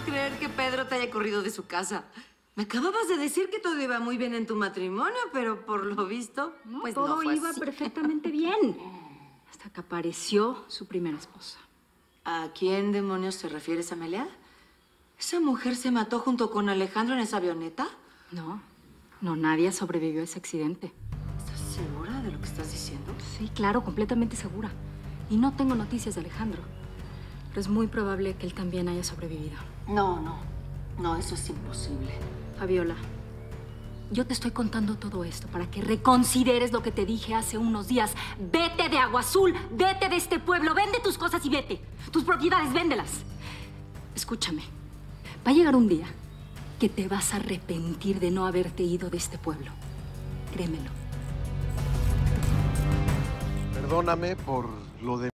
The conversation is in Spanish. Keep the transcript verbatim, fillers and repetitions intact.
creer que Pedro te haya corrido de su casa. Me acababas de decir que todo iba muy bien en tu matrimonio, pero por lo visto, no, pues todo no fue iba así. perfectamente bien. Hasta que apareció su primera esposa. ¿A quién demonios te refieres, Amelia? ¿Esa mujer se mató junto con Alejandro en esa avioneta? No, no, nadie sobrevivió a ese accidente. ¿Estás segura de lo que estás diciendo? Sí, claro, completamente segura. Y no tengo noticias de Alejandro. Pero es muy probable que él también haya sobrevivido. No, no. No, eso es imposible. Fabiola, yo te estoy contando todo esto para que reconsideres lo que te dije hace unos días. Vete de Agua Azul, vete de este pueblo, vende tus cosas y vete. Tus propiedades, véndelas. Escúchame, va a llegar un día que te vas a arrepentir de no haberte ido de este pueblo. Créemelo. Perdóname por lo de